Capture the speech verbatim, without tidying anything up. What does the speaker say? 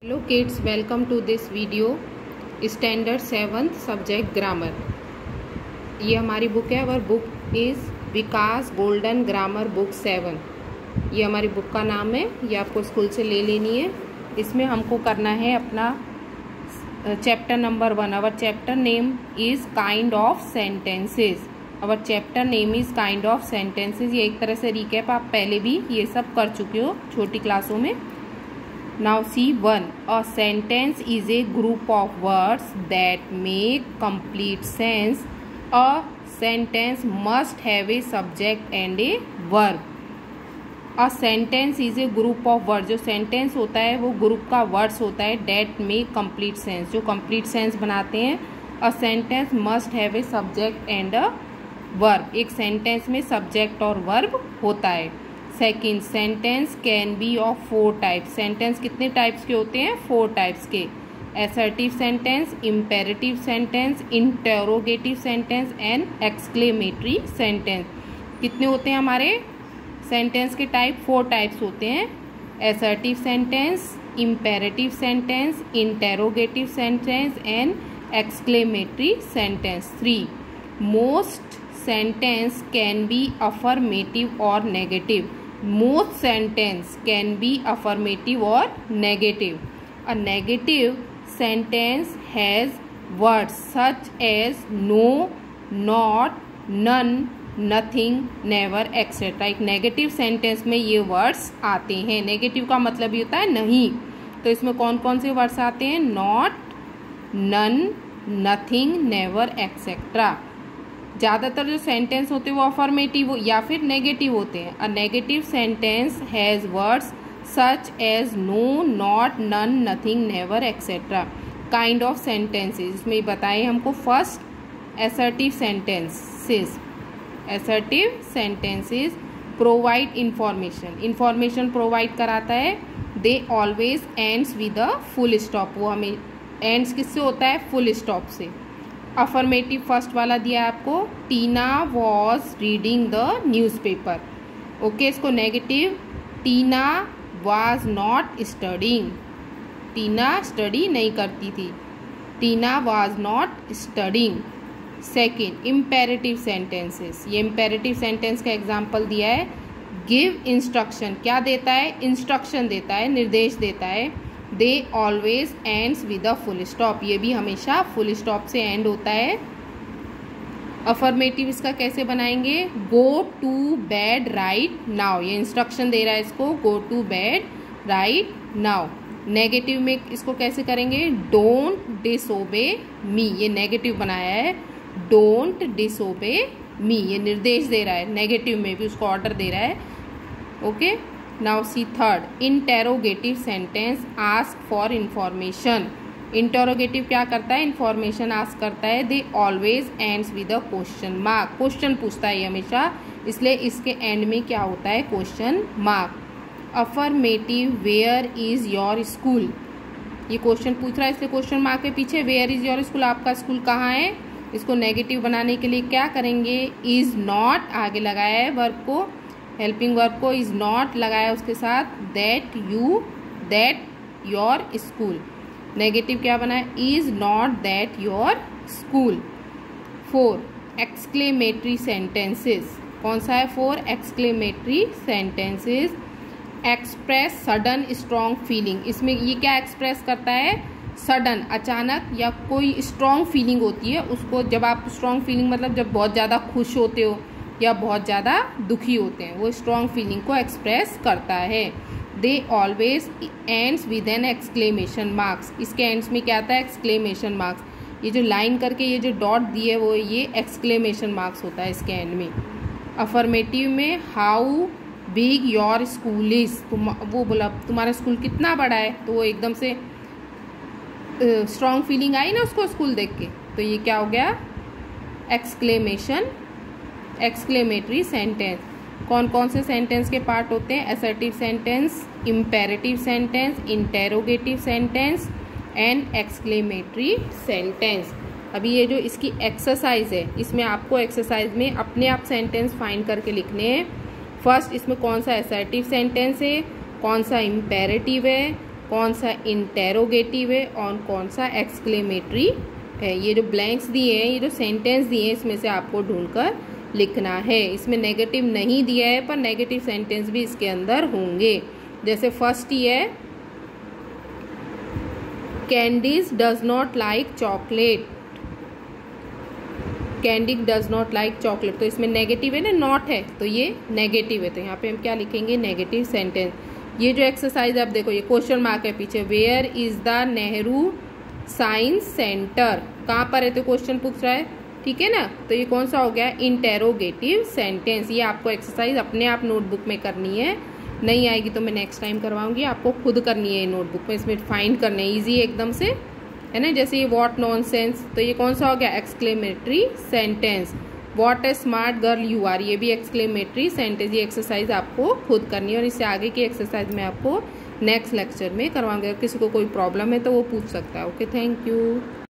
Hello kids, welcome to this video standard seventh subject grammar. ये हमारी book है और book is Vikas golden grammar book seven. ये हमारी बुक का नाम है, ये आपको स्कूल से ले लेनी है। इसमें हमको करना है अपना chapter number one. Our chapter name is kind of sentences. Our chapter name is kind of sentences. ये एक तरह से रिकैप, आप पहले भी ये सब कर चुके हो छोटी क्लासों में। Now see one. A sentence is a group of words that make complete sense. A sentence must have a subject and a verb. A sentence is a group of words. जो sentence होता है वो group का words होता है that make complete sense, जो complete sense बनाते हैं। A sentence must have a subject and a verb. एक sentence में subject और verb होता है। Second, sentence can be of four types. Sentence कितने टाइप्स के होते हैं? फोर टाइप्स के। Assertive sentence, imperative sentence, interrogative sentence and exclamatory sentence. कितने होते हैं हमारे सेंटेंस के टाइप? फोर टाइप्स होते हैं। Assertive sentence, imperative sentence, interrogative sentence and exclamatory sentence. Three, most sentence can be affirmative और negative. Most sentence can be affirmative or negative. A negative sentence has words such as no, not, none, nothing, never, et cetera. एक negative sentence में ये words आते हैं। Negative का मतलब ये होता है नहीं। तो इसमें कौन कौन से वर्ड्स आते हैं? Not, none, nothing, never, et cetera. ज़्यादातर जो सेंटेंस होते हैं वो अफर्मेटिव या फिर नेगेटिव होते हैं। A negative sentence has words such as no, not, none, nothing, never, etcetera. Kind of sentences इसमें बताए हमको। First, assertive sentences. Assertive sentences provide information. Information provide कराता है। They always ends with a full stop. वो हमें ends किससे होता है? फुल स्टॉप से। अफर्मेटिव फर्स्ट वाला दिया है आपको, Tina was reading the newspaper. Okay, इसको negative, Tina was not studying. Tina study नहीं करती थी। Tina was not studying. Second, imperative sentences. ये इम्पेरेटिव सेंटेंस का एग्जाम्पल दिया है। गिव इंस्ट्रक्शन, क्या देता है? इंस्ट्रक्शन देता है, निर्देश देता है। They always ends with a full stop. ये भी हमेशा फुल स्टॉप से एंड होता है। अफर्मेटिव इसका कैसे बनाएंगे? Go to bed right now. ये इंस्ट्रक्शन दे रहा है इसको, go to bed right now. Negative में इसको कैसे करेंगे? Don't disobey me. ये नेगेटिव बनाया है। डोंट डिसोबे मी, ये निर्देश दे रहा है। नेगेटिव में भी उसको ऑर्डर दे रहा है। Okay, now see third, interrogative sentence ask for information. Interrogative क्या करता है? इंफॉर्मेशन आस्क करता है। They always ends with a question mark. Question पूछता है हमेशा, इसलिए इसके एंड में क्या होता है? Question mark. Affirmative, where is your school. ये क्वेश्चन पूछ रहा है, इसलिए क्वेश्चन मार्क के पीछे वेयर इज योर स्कूल, आपका स्कूल कहाँ है। इसको नेगेटिव बनाने के लिए क्या करेंगे? इज नॉट आगे लगाया है वर्ब को, हेल्पिंग वर्ब को इज नॉट लगाया उसके साथ। That you, that your school. Negative क्या बना है? Is not that your school. Four, exclamatory sentences. कौन सा है? Four, exclamatory sentences express sudden strong feeling. इसमें ये क्या एक्सप्रेस करता है? सडन, अचानक या कोई स्ट्रॉन्ग फीलिंग होती है उसको। जब आप स्ट्रॉन्ग फीलिंग मतलब जब बहुत ज़्यादा खुश होते हो या बहुत ज़्यादा दुखी होते हैं, वो स्ट्रॉन्ग फीलिंग को एक्सप्रेस करता है। They always ends with an exclamation marks. इसके एंड्स में क्या आता है? Exclamation marks. ये जो लाइन करके ये जो डॉट दिए वो ये एक्सक्लेमेशन मार्क्स होता है इसके एंड में। अफर्मेटिव में how big your school is. तुम वो बोला तुम्हारा स्कूल कितना बड़ा है, तो वो एकदम से स्ट्रॉन्ग फीलिंग आई ना उसको स्कूल देख के, तो ये क्या हो गया? Exclamation, exclamatory sentence. कौन कौन से सेंटेंस के पार्ट होते हैं? Assertive sentence, imperative sentence, interrogative sentence and exclamatory sentence. अभी ये जो इसकी एक्सरसाइज है, इसमें आपको एक्सरसाइज में अपने आप सेंटेंस फाइंड करके लिखने हैं। फर्स्ट, इसमें कौन सा असर्टिव सेंटेंस है, कौन सा इम्पेरेटिव है, कौन सा इंटेरोगेटिव है और कौन सा एक्सक्लेमेटरी है। ये जो ब्लैंक्स दिए हैं, ये जो सेंटेंस दिए हैं, इसमें से आपको ढूंढकर लिखना है। इसमें नेगेटिव नहीं दिया है पर नेगेटिव सेंटेंस भी इसके अंदर होंगे। जैसे फर्स्ट ये है, candies does not like chocolate. Candy does not like chocolate, तो इसमें नेगेटिव है ना, नॉट है तो ये नेगेटिव है, तो यहाँ पे हम क्या लिखेंगे, नेगेटिव सेंटेंस। ये जो एक्सरसाइज आप देखो, ये क्वेश्चन मार्क है पीछे, where is the Nehru science centre, कहाँ पर है, तो क्वेश्चन पूछ रहा है, ठीक है ना। तो ये कौन सा हो गया, इंटेरोगेटिव सेंटेंस। ये आपको एक्सरसाइज अपने आप नोटबुक में करनी है, नहीं आएगी तो मैं नेक्स्ट टाइम करवाऊंगी, आपको खुद करनी है नोटबुक में, इसमें फाइंड करने ईजी है एकदम से, है ना। जैसे ये व्हाट नॉनसेंस, तो ये कौन सा हो गया, exclamatory sentence. What a smart girl you are, ये भी एक्सक्लेमेटरी सेंटेंस। ये एक्सरसाइज आपको खुद करनी है और इससे आगे की एक्सरसाइज मैं आपको नेक्स्ट लेक्चर में करवाऊंगी। अगर किसी को कोई प्रॉब्लम है तो वो पूछ सकता है। Okay, thank you.